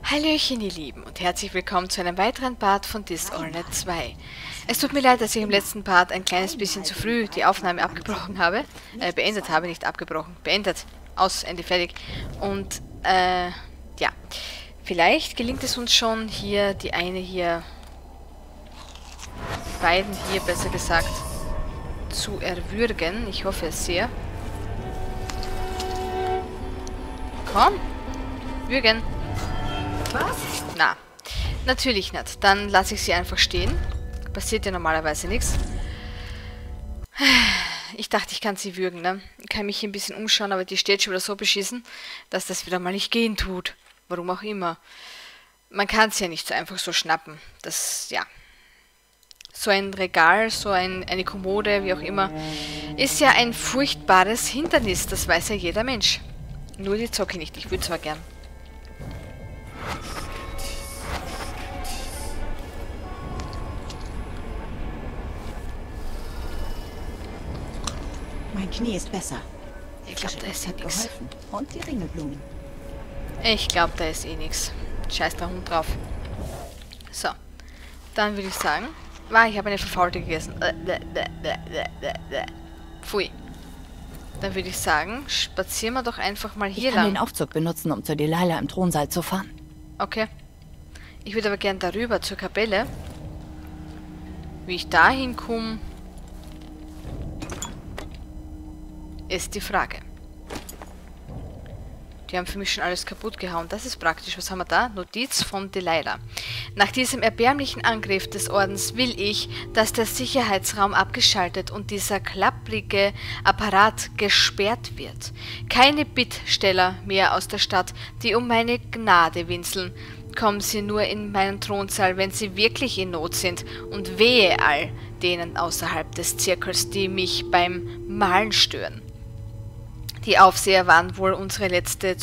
Hallöchen, ihr Lieben, und herzlich willkommen zu einem weiteren Part von Dishonored 2. Es tut mir leid, dass ich im letzten Part ein kleines bisschen zu früh die Aufnahme abgebrochen habe. Beendet habe, nicht abgebrochen. Beendet. Aus, Ende, fertig. Und, ja. Vielleicht gelingt es uns schon, hier die beiden hier, besser gesagt, zu erwürgen. Ich hoffe es sehr. Komm. Würgen. Was? Na, natürlich nicht. Dann lasse ich sie einfach stehen. Passiert ja normalerweise nichts. Ich dachte, ich kann sie würgen, ne? Ich kann mich hier ein bisschen umschauen, aber die steht schon wieder so beschissen, dass das wieder mal nicht gehen tut. Warum auch immer. Man kann es ja nicht so einfach so schnappen. Das, ja. So ein Regal, so eine Kommode, wie auch immer, ist ja ein furchtbares Hindernis. Das weiß ja jeder Mensch. Nur die Zocke nicht. Ich würde zwar gern. Mein Knie ist besser. Ich glaube, da ist eh hat nichts. geholfen. Und die Ringelblumen. Ich glaube, da ist eh nichts. Scheiß der Hund drauf. So. Dann würde ich sagen... ich habe eine Verfaulte gegessen. Pfui. Dann würde ich sagen, spazieren wir doch einfach mal hier Ich kann lang. den Aufzug benutzen, um zu Delilah im Thronsaal zu fahren. Okay. Ich würde aber gern darüber zur Kapelle. Wie ich da hinkomme, ist die Frage. Die haben für mich schon alles kaputt gehauen. Das ist praktisch. Was haben wir da? Notiz von Delilah. Nach diesem erbärmlichen Angriff des Ordens will ich, dass der Sicherheitsraum abgeschaltet und dieser klapprige Apparat gesperrt wird. Keine Bittsteller mehr aus der Stadt, die um meine Gnade winseln. Kommen sie nur in meinen Thronsaal, wenn sie wirklich in Not sind, und wehe all denen außerhalb des Zirkels, die mich beim Malen stören. Die Aufseher waren wohl unsere letzte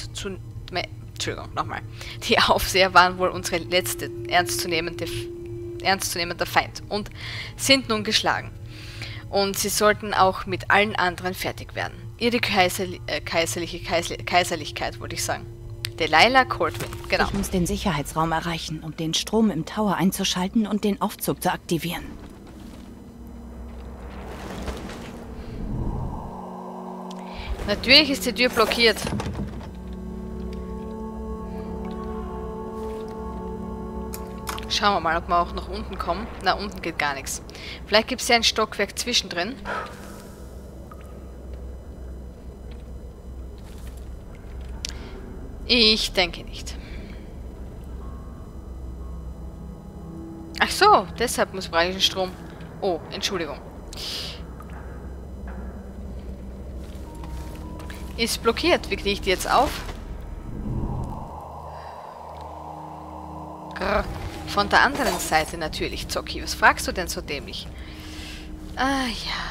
Die Aufseher waren wohl unsere letzte ernstzunehmender Feind und sind nun geschlagen. Und sie sollten auch mit allen anderen fertig werden. Ihre Kaiserlichkeit, wollte ich sagen. Delilah Coldwin, genau. Ich muss den Sicherheitsraum erreichen, um den Strom im Tower einzuschalten und den Aufzug zu aktivieren. Natürlich ist die Tür blockiert. Schauen wir mal, ob wir auch nach unten kommen. Na, unten geht gar nichts. Vielleicht gibt es ja ein Stockwerk zwischendrin. Ich denke nicht. Ach so, deshalb muss freilich ein Strom. Oh, Entschuldigung. Ist blockiert. Wie kriege ich die jetzt auf? Grr. Von der anderen Seite natürlich, Zocki. Was fragst du denn so dämlich? Ah, ja.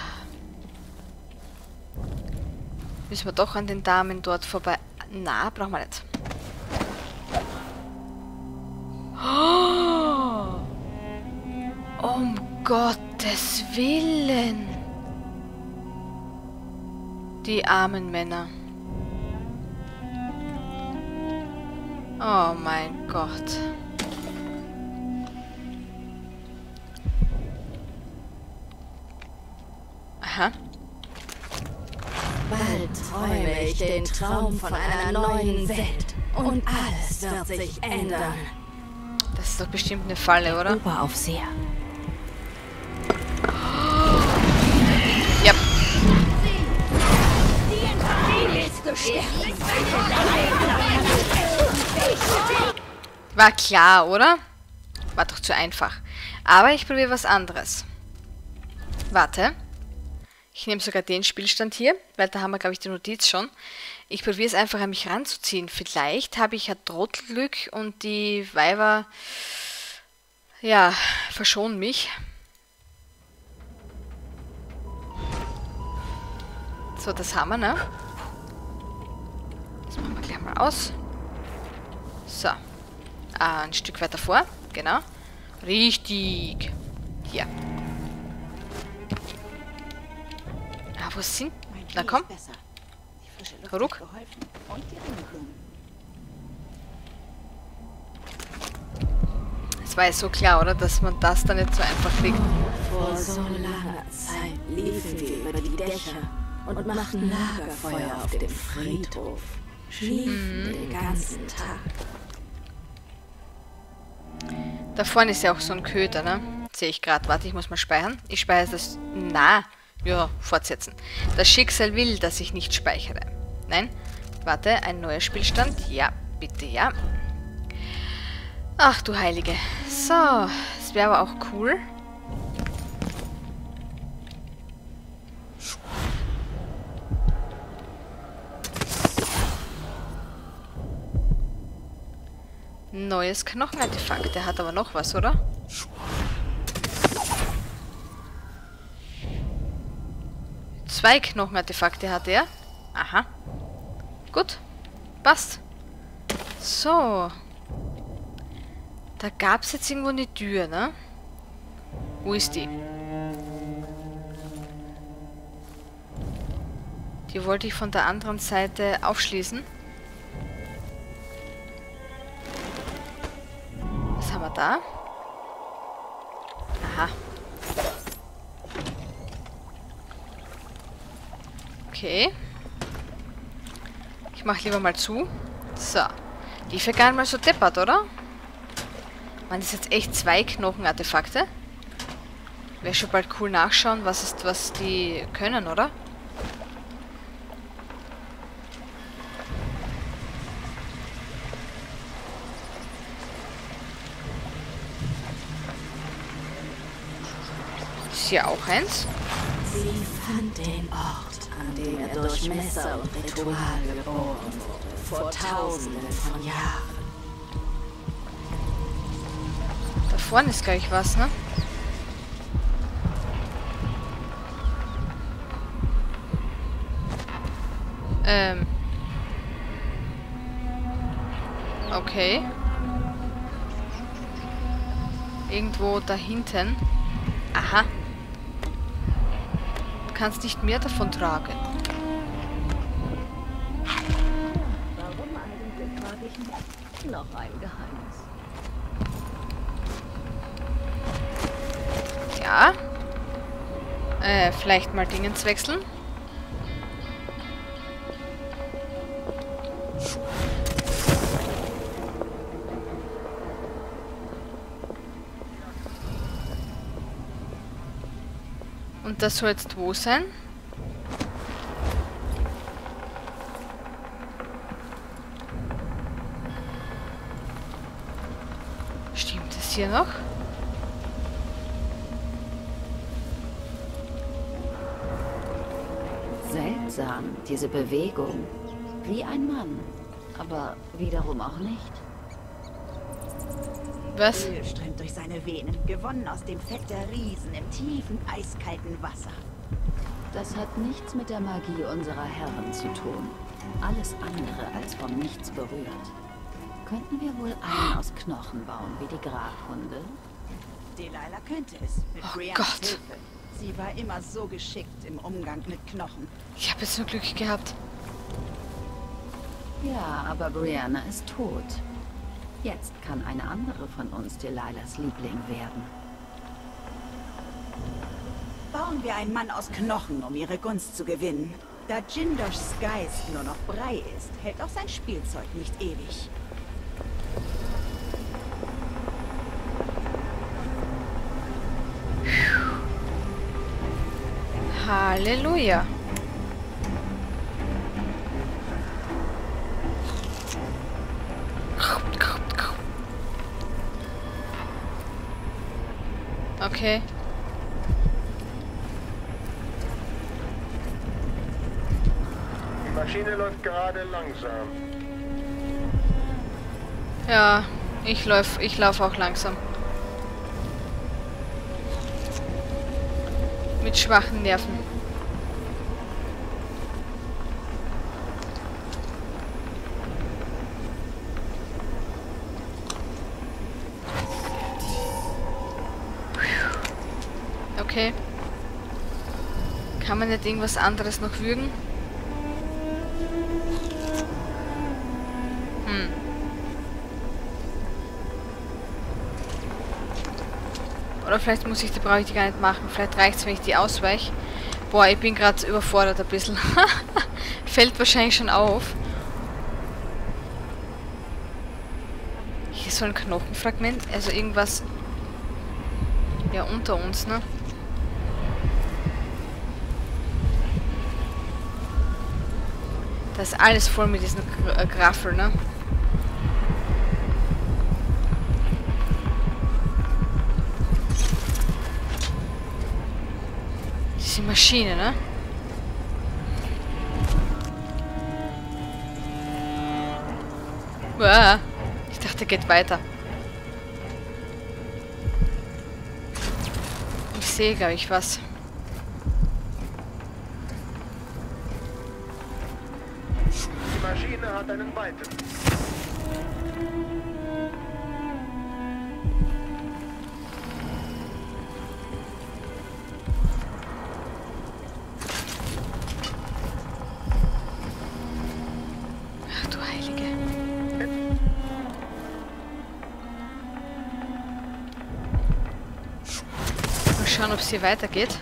Müssen wir doch an den Damen dort vorbei... Na, brauchen wir nicht. Oh! Um Gottes Willen! Die armen Männer. Oh mein Gott. Aha. Bald träume ich den Traum von einer neuen Welt und alles wird sich ändern. Das ist doch bestimmt eine Falle, oder? Oberaufseher. Ja. War klar, oder? War doch zu einfach. Aber ich probiere was anderes. Warte. Ich nehme sogar den Spielstand hier, weil da haben wir, glaube ich, die Notiz schon. Ich probiere es einfach an mich ranzuziehen. Vielleicht habe ich ja Trottelglück und die Weiber, ja, verschonen mich. So, das haben wir, ne? Das machen wir gleich mal aus. So. Ein Stück weiter vor, genau. Richtig. Hier. Ah, wo sind... Na komm. Ruck. Das war ja so klar, oder? Dass man das dann nicht so einfach kriegt. Vor so langer Zeit liefen wir über die Dächer und machten Lagerfeuer auf dem Friedhof. Schliefen den ganzen Tag. Da vorne ist ja auch so ein Köder, ne? Sehe ich gerade. Warte, ich muss mal speichern. Ich speichere das... Na, ja, fortsetzen. Das Schicksal will, dass ich nicht speichere. Nein? Warte, ein neuer Spielstand. Ja, bitte, ja. Ach du Heilige. So, das wäre aber auch cool. Neues Knochenartefakt. Der hat aber noch was, oder? Zwei Knochenartefakte hat er. Aha. Gut. Passt. So. Da gab es jetzt irgendwo eine Tür, ne? Wo ist die? Die wollte ich von der anderen Seite aufschließen. Was haben wir da? Aha. Okay. Ich mach lieber mal zu. So. Die ist ja gar nicht mal so deppert, oder? Man, das ist jetzt echt zwei Knochenartefakte. Wäre schon bald cool nachschauen, was die können, oder? Ist hier auch eins? Sie fand den Ort, an dem er durch Messer und Ritual geboren wurde, vor Tausenden von Jahren. Da vorne ist gleich was, ne? Okay. Irgendwo da hinten. Aha. Du kannst nicht mehr davon tragen. Warum eigentlich, frage ich mich. Noch ein Geheimnis. Ja. Vielleicht mal Dingens wechseln. Und das soll jetzt wo sein? Stimmt das hier noch? Seltsam, diese Bewegung. Wie ein Mann. Aber wiederum auch nicht. Was? Öl strömt durch seine Venen, gewonnen aus dem Fett der Riesen im tiefen, eiskalten Wasser. Das hat nichts mit der Magie unserer Herren zu tun. Alles andere als vom Nichts berührt. Könnten wir wohl einen aus Knochen bauen, wie die Grabhunde? Delilah könnte es, mit Oh Briannas Gott. Hilfe. Sie war immer so geschickt im Umgang mit Knochen. Ich habe jetzt nur Glück gehabt. Ja, aber Brianna ist tot. Jetzt kann eine andere von uns Delilahs Liebling werden. Bauen wir einen Mann aus Knochen, um ihre Gunst zu gewinnen. Da Jindoshs Geist nur noch Brei ist, hält auch sein Spielzeug nicht ewig. Halleluja. Okay. Die Maschine läuft gerade langsam. Ja, ich lauf auch langsam. Mit schwachen Nerven. Okay. Kann man nicht irgendwas anderes noch würgen? Oder vielleicht brauche ich die gar nicht machen. Vielleicht reicht es, wenn ich die ausweiche. Boah, ich bin gerade überfordert ein bisschen. Fällt wahrscheinlich schon auf. Hier ist so ein Knochenfragment. Also irgendwas... Ja, unter uns, ne? Das ist alles voll mit diesen Graffel, ne? Diese Maschine, ne? Uah, ich dachte, geht weiter. Ich sehe, glaube ich, was. Die Maschine hat einen weiten. Ach du Heilige. Mal schauen, ob es hier weitergeht.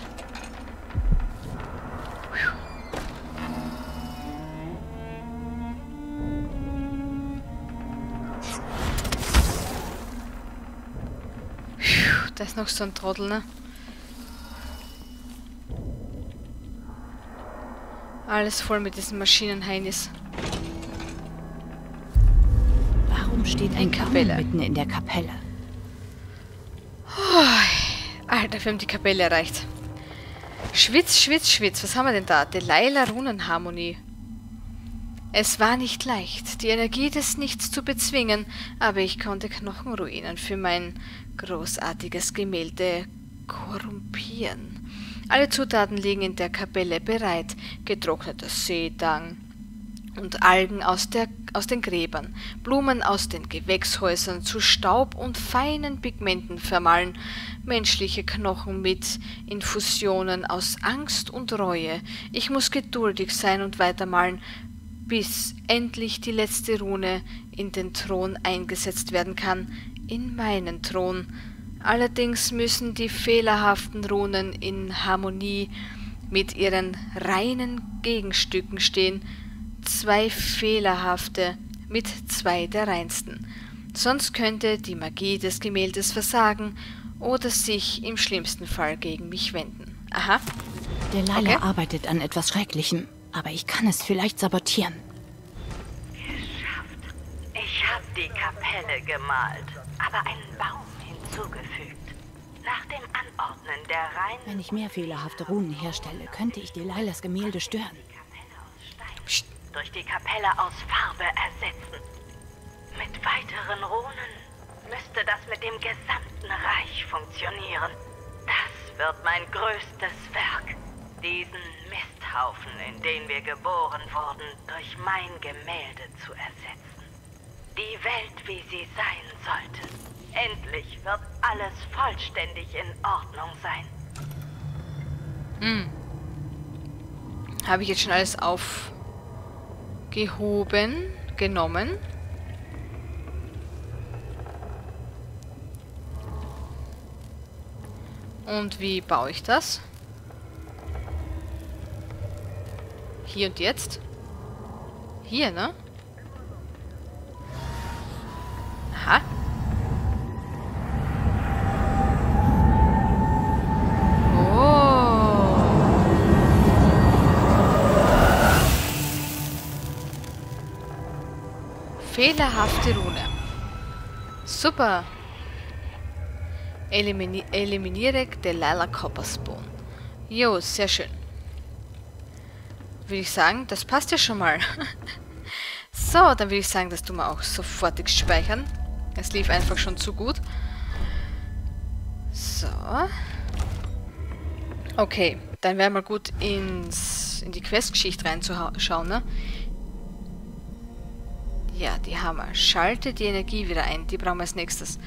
Da ist noch so ein Trottel, ne? Alles voll mit diesen Maschinenheinis. Warum steht ein Kapelle Baum mitten in der Kapelle? Alter, wir haben die Kapelle erreicht. Schwitz, Schwitz, Schwitz. Was haben wir denn da? Delilah Runenharmonie. Es war nicht leicht, die Energie des Nichts zu bezwingen, aber ich konnte Knochenruinen für mein großartiges Gemälde korrumpieren. Alle Zutaten liegen in der Kapelle bereit, getrockneter Seetang und Algen aus den Gräbern, Blumen aus den Gewächshäusern zu Staub und feinen Pigmenten vermahlen, menschliche Knochen mit Infusionen aus Angst und Reue. Ich muss geduldig sein und weitermalen, bis endlich die letzte Rune in den Thron eingesetzt werden kann, in meinen Thron. Allerdings müssen die fehlerhaften Runen in Harmonie mit ihren reinen Gegenstücken stehen, 2 fehlerhafte mit 2 der reinsten. Sonst könnte die Magie des Gemäldes versagen oder sich im schlimmsten Fall gegen mich wenden. Aha. Delilah Okay. arbeitet an etwas Schrecklichem, aber ich kann es vielleicht sabotieren. Geschafft. Ich habe die Kapelle gemalt, aber einen Baum hinzugefügt. Nach dem Anordnen der reinen Wenn ich mehr fehlerhafte Runen herstelle, könnte ich Delilahs Gemälde stören. Kapelle aus Stein durch die Kapelle aus Farbe ersetzen. Mit weiteren Runen müsste das mit dem gesamten Reich funktionieren. Das wird mein größtes Werk. Diesen Misthaufen, in den wir geboren wurden, durch mein Gemälde zu ersetzen. Die Welt, wie sie sein sollte. Endlich wird alles vollständig in Ordnung sein. Habe ich jetzt schon alles genommen? Und wie baue ich das? Hier und jetzt? Hier, ne? Aha. Fehlerhafte Rune. Super. Eliminiere Delilah Copperspoon. Jo, sehr schön. Würde ich sagen, das passt ja schon mal. So, dann würde ich sagen, das tun wir auch sofortig speichern. Es lief einfach schon zu gut. So. Okay, dann wäre mal gut in die Questgeschichte reinzuschauen, ne? Ja, die haben wir. Schalte die Energie wieder ein. Die brauchen wir als nächstes.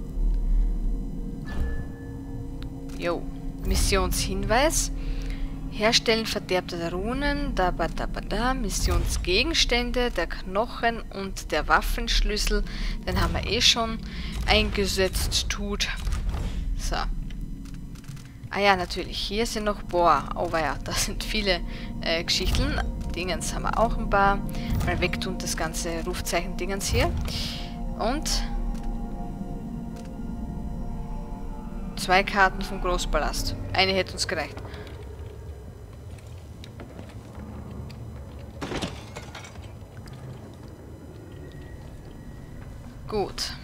Jo. Missionshinweis. Herstellen verderbter Runen, Missionsgegenstände, der Knochen und der Waffenschlüssel, den haben wir eh schon eingesetzt, tut. So. Ah ja, natürlich, hier sind noch, boah, oh ja, da sind viele Geschichten. Dingens haben wir auch ein paar. Mal wegtun das ganze Rufzeichen-Dingens hier. Und 2 Karten vom Großpalast. Eine hätte uns gereicht. Gut.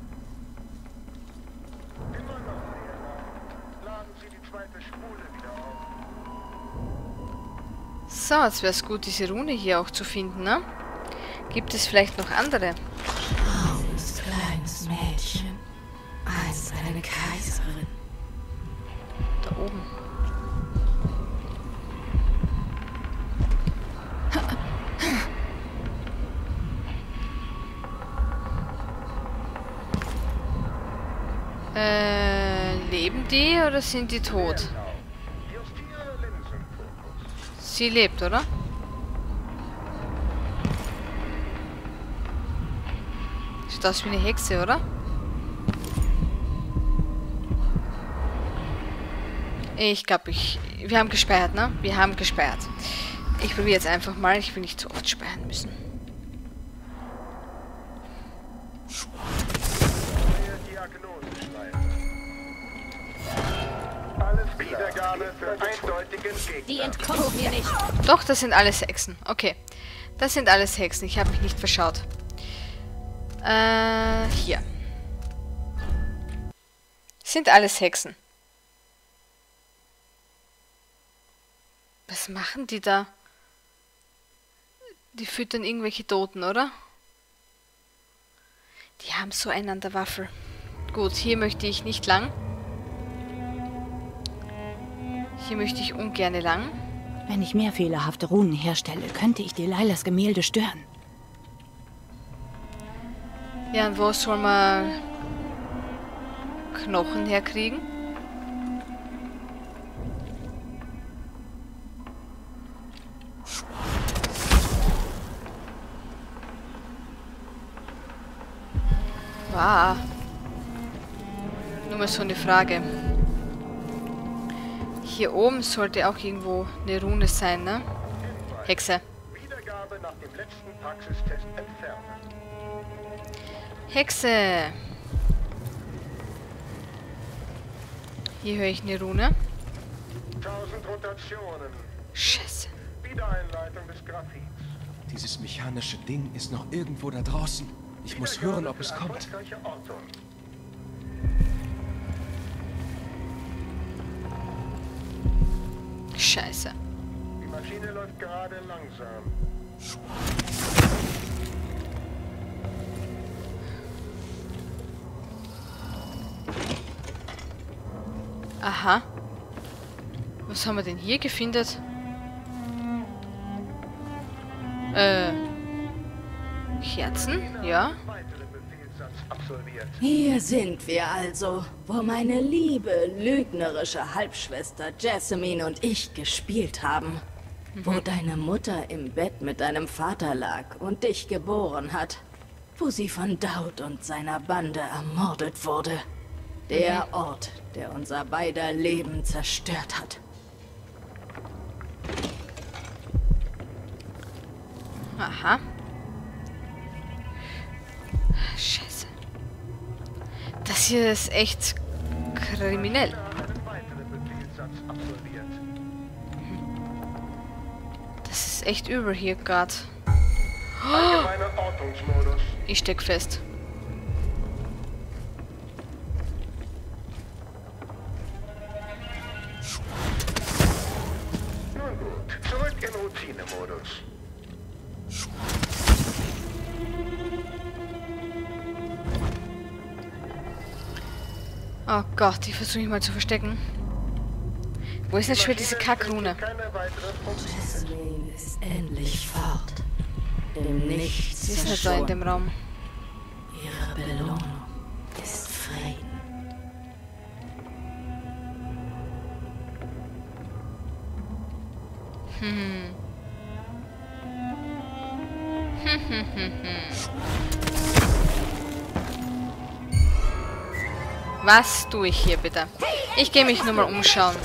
So, jetzt wäre es gut, diese Rune hier auch zu finden, ne? Gibt es vielleicht noch andere? Armes kleines Mädchen. Einst eine Kaiserin. Da oben. Leben die oder sind die tot? Sie lebt, oder? Sieht aus wie eine Hexe, oder? Ich glaube, wir haben gespeichert, ne? Wir haben gespeichert. Ich probiere jetzt einfach mal. Ich will nicht zu oft speichern müssen. Die entkommen mir nicht. Doch, das sind alles Hexen. Okay. Das sind alles Hexen. Ich habe mich nicht verschaut. Hier. Sind alles Hexen. Was machen die da? Die füttern irgendwelche Toten, oder? Die haben so einen an der Waffel. Gut, hier möchte ich nicht lang. Hier möchte ich ungern lang. Wenn ich mehr fehlerhafte Runen herstelle, könnte ich Delilahs Gemälde stören. Ja, und wo soll man Knochen herkriegen? Wow. Nur mal so eine Frage. Hier oben sollte auch irgendwo eine Rune sein, ne? Hexe. Wiedergabe nach dem letzten Praxistest entfernen. Hexe. Hier höre ich eine Rune. 1000 Rotationen. Scheiße. Wiedereinleitung des Graphits. Dieses mechanische Ding ist noch irgendwo da draußen. Ich muss hören, ob es kommt. Erfolgreiche Ortung. Scheiße. Die Maschine läuft gerade langsam. Aha. Was haben wir denn hier gefunden? Kerzen? Ja. Weitere Befehlssatz absolviert. Hier sind wir also, wo meine liebe, lügnerische Halbschwester Jessamine und ich gespielt haben. Wo deine Mutter im Bett mit deinem Vater lag und dich geboren hat. Wo sie von Daud und seiner Bande ermordet wurde. Der Ort, der unser beider Leben zerstört hat. Aha. Scheiße. Das hier ist echt kriminell. Einen weiteren Befehlssatz absolviert. Das ist echt übel hier gerade. Allgemeiner Ortungsmodus. Ich steck fest. Nun gut, zurück in Routinemodus. Oh Gott, ich versuche mich mal zu verstecken. Wo ist denn schon wieder diese Kackrune? Keine weitere Funktion. Jessamine ist endlich fort. Dem Nichts Sie ist nicht da in dem Raum. Ihre Belohnung ist Frieden. Was tue ich hier bitte? Ich gehe mich nur mal umschauen.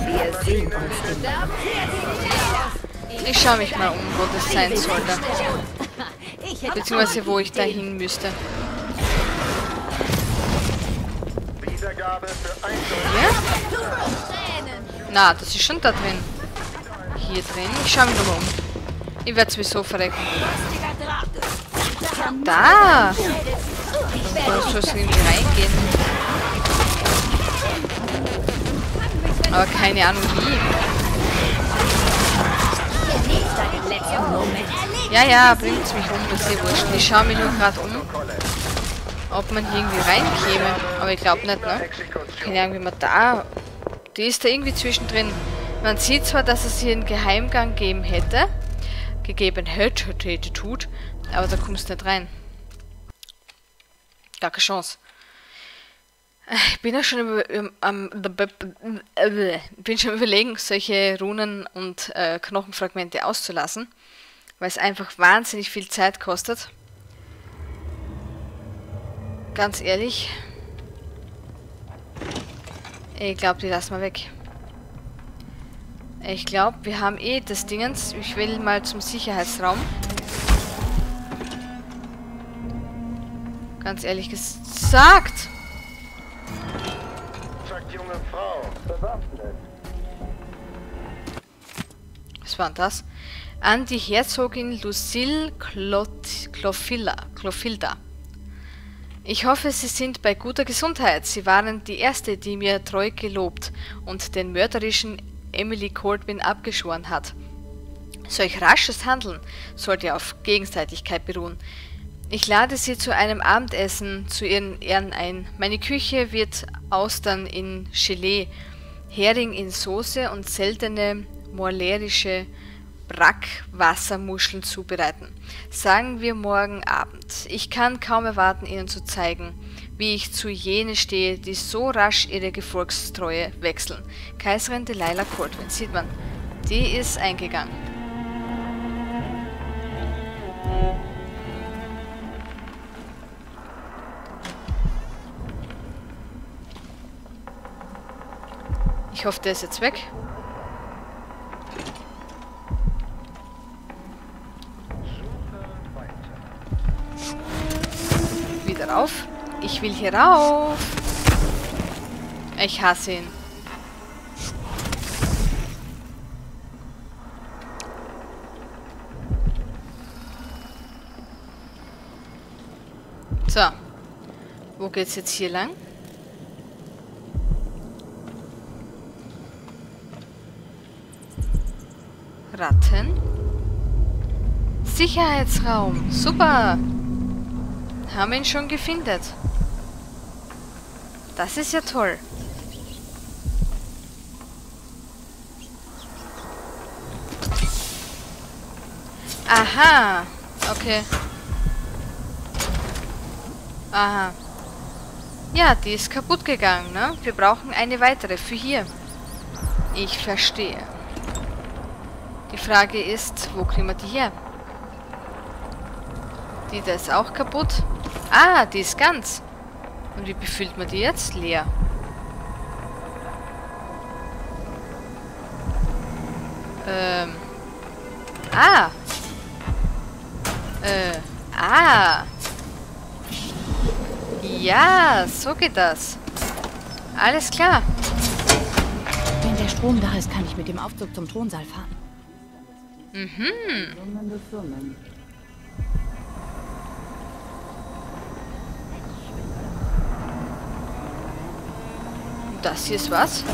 Ich schaue mich mal um, wo das sein sollte. Beziehungsweise wo ich da hin müsste. Hier? Na, das ist schon da drin. Hier drin. Ich schaue mich nochmal um. Ich werde sowieso verrecken. Da! Da soll es irgendwie reingehen. Aber keine Ahnung wie. Ja, ja, bringt's mich um, das ist eh wurscht. Ich schaue mich nur gerade um, ob man hier irgendwie reinkäme. Aber ich glaube nicht, ne? Keine Ahnung, wie man da... Die ist da irgendwie zwischendrin. Man sieht zwar, dass es hier einen Geheimgang gegeben hätte. Aber da kommst du nicht rein. Gar keine Chance. Ich bin ja schon überlegen, solche Runen und Knochenfragmente auszulassen, weil es einfach wahnsinnig viel Zeit kostet. Ganz ehrlich. Ich glaube, die lassen wir weg. Ich glaube, wir haben eh das Dingens. Ich will mal zum Sicherheitsraum. Ganz ehrlich gesagt. Sagt junge Frau, bewaffnet. Was war denn das? An die Herzogin Lucille Clofilda. Ich hoffe, Sie sind bei guter Gesundheit. Sie waren die Erste, die mir treu gelobt und den mörderischen Emily Corbin abgeschworen hat. Solch rasches Handeln sollte auf Gegenseitigkeit beruhen. Ich lade Sie zu einem Abendessen zu Ihren Ehren ein. Meine Küche wird Austern in Gelee, Hering in Soße und seltene morlärische Brackwassermuscheln zubereiten. Sagen wir morgen Abend. Ich kann kaum erwarten, Ihnen zu zeigen, wie ich zu jenen stehe, die so rasch ihre Gefolgstreue wechseln. Kaiserin Delilah Corbin, sieht man, die ist eingegangen. Ich hoffe, der ist jetzt weg. Wieder rauf. Ich will hier rauf. Ich hasse ihn. So. Wo geht's jetzt hier lang? Ratten. Sicherheitsraum. Super. Haben wir ihn schon gefunden. Das ist ja toll. Aha. Okay. Aha. Ja, die ist kaputt gegangen, ne? Wir brauchen eine weitere für hier. Ich verstehe. Die Frage ist, wo kriegen wir die her? Die da ist auch kaputt. Ah, die ist ganz. Und wie befüllt man die jetzt? Leer. Ah. Ja, so geht das. Alles klar. Wenn der Strom da ist, kann ich mit dem Aufzug zum Thronsaal fahren. Mhm. Das hier ist was?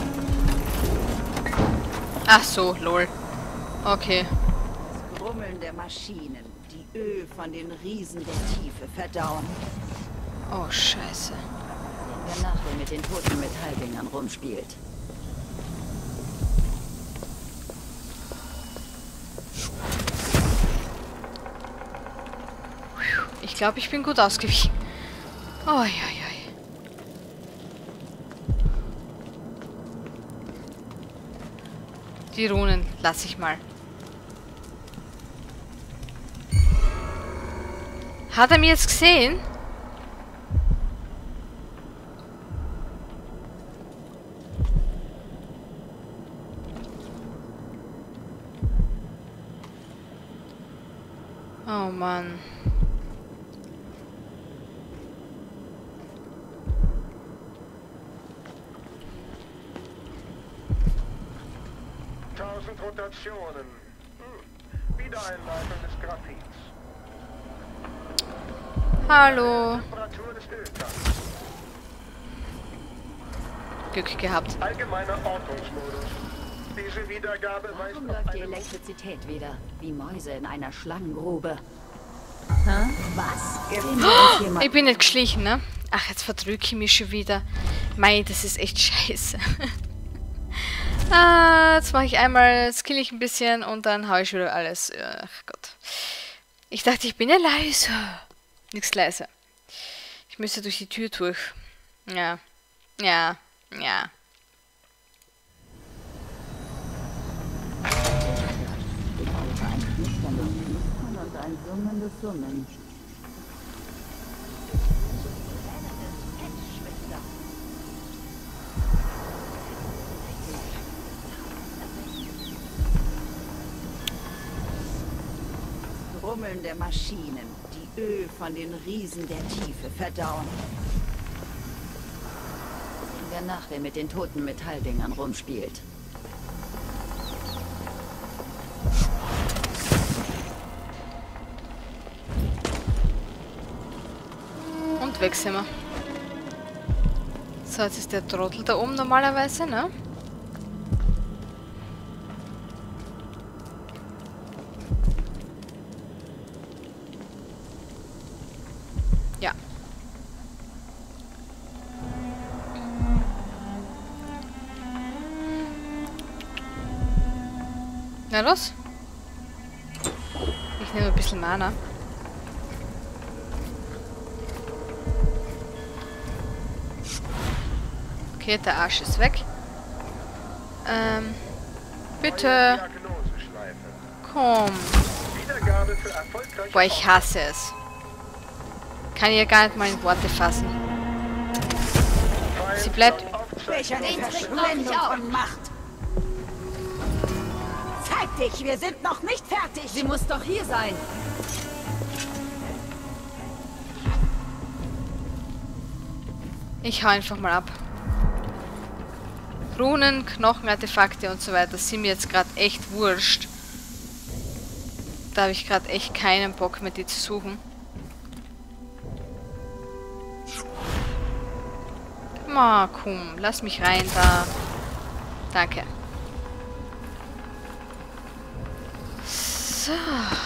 Ach so, lol. Okay. Das Grummeln der Maschinen, die Öl von den Riesen der Tiefe verdauen. Oh, scheiße. Sehen wir nach, wer mit den toten Metalldingern rumspielt. Ich glaube, ich bin gut ausgewichen. Oh, ja. Die Runen lasse ich mal. Hat er mich jetzt gesehen? Oh Mann. Rotationen. Wiedereinleitung des Graphits. Hallo. Temperatur des Öltanks. Glück gehabt. Allgemeiner Ortungsmodus. Diese Wiedergabe weist Warum auf läuft die eine... Elektrizität wieder? Wie Mäuse in einer Schlangengrube. Was? Ich bin nicht geschlichen, ne? Ach, jetzt verdrücke ich mich schon wieder. Mei, das ist echt scheiße. Jetzt mache ich einmal, skill ich ein bisschen und dann haue ich wieder alles. Ach Gott. Ich dachte, ich bin ja leise. Nichts leise. Ich müsste durch die Tür durch. Ja. Ja. Ja. Und ein summendes Summen. Rummelnde Maschinen, die Öl von den Riesen der Tiefe verdauen. Sehen wir nach, wer mit den toten Metalldingern rumspielt. Und weg sind wir. So, jetzt ist der Trottel da oben normalerweise, ne? Ja. Na los. Ich nehme ein bisschen Mana. Okay, der Arsch ist weg. Bitte. Komm. Wiedergabe für erfolgreiche Boah, ich hasse es. Kann ihr gar nicht mal in Worte fassen. Sie bleibt... Welch eine Verschwendung von Macht! Zeig dich, wir sind noch nicht fertig! Sie muss doch hier sein. Ich hau einfach mal ab. Runen, Knochen, Artefakte und so weiter sind mir jetzt gerade echt wurscht. Da habe ich gerade echt keinen Bock mehr, die zu suchen. Ma, komm, lass mich rein da. Danke. So.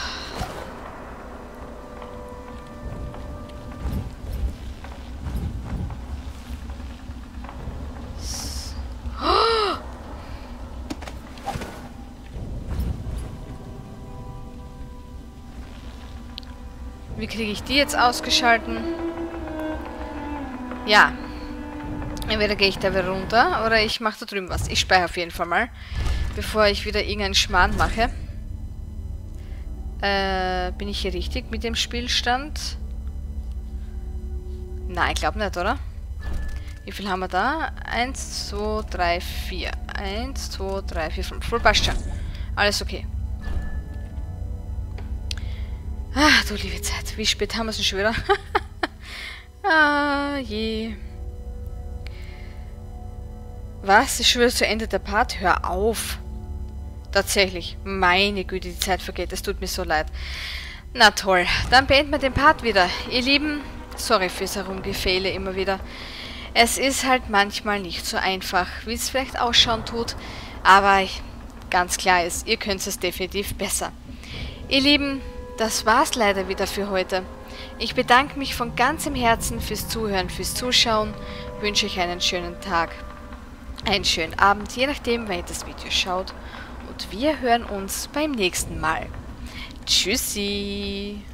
Wie kriege ich die jetzt ausgeschalten? Ja. Entweder gehe ich da wieder runter oder ich mache da drüben was. Ich speichere auf jeden Fall mal, bevor ich wieder irgendeinen Schmarrn mache. Bin ich hier richtig mit dem Spielstand? Nein, ich glaube nicht, oder? Wie viel haben wir da? 1, 2, 3, 4. 1, 2, 3, 4, 5. Voll passt schon. Alles okay. Ach, du liebe Zeit. Wie spät haben wir es denn schon wieder? Ah, je. Was? Ist schon wieder zu Ende der Part? Hör auf. Tatsächlich. Meine Güte, die Zeit vergeht. Es tut mir so leid. Na toll. Dann beenden wir den Part wieder. Ihr Lieben, sorry fürs Herumgefehle immer wieder. Es ist halt manchmal nicht so einfach, wie es vielleicht ausschauen tut. Aber ganz klar ist, ihr könnt es definitiv besser. Ihr Lieben, das war's leider wieder für heute. Ich bedanke mich von ganzem Herzen fürs Zuhören, fürs Zuschauen. Wünsche euch einen schönen Tag, einen schönen Abend, je nachdem, wann ihr das Video schaut. Und wir hören uns beim nächsten Mal. Tschüssi!